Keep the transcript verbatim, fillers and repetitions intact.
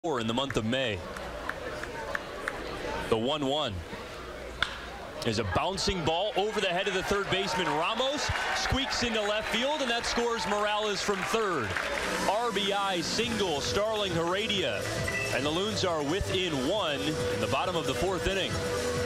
in the month of May. The one one is a bouncing ball over the head of the third baseman. Ramos squeaks into left field, and that scores Morales from third. R B I single, Starling Heredia. And the Loons are within one in the bottom of the fourth inning.